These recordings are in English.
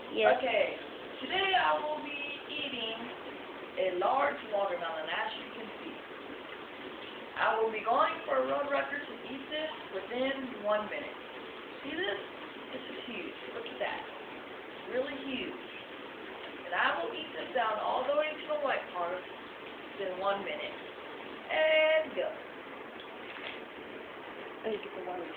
Yes. Okay, today I will be eating a large watermelon, as you can see. I will be going for a road record to eat this within 1 minute. See this? This is huge. Look at that. Really huge. And I will eat this down all the way to the white part in 1 minute. And go. Let me get the water.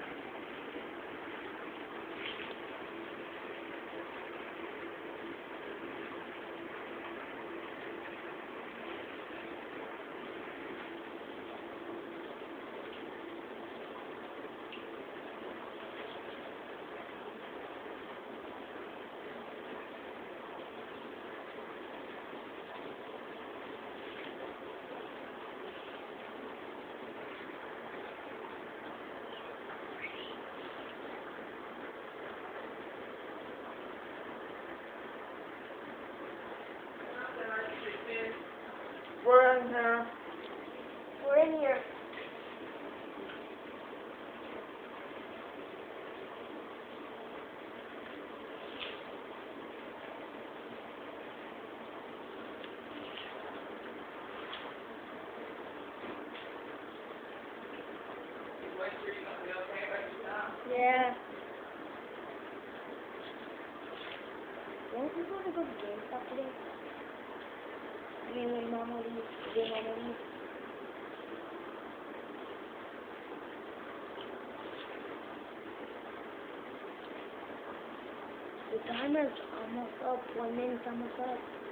We're in here. We're in here. Yeah. When is he going to go to GameStop today? I mean, when Mama leaves. When Mama leaves. The timer's almost up. 1 minute's almost up.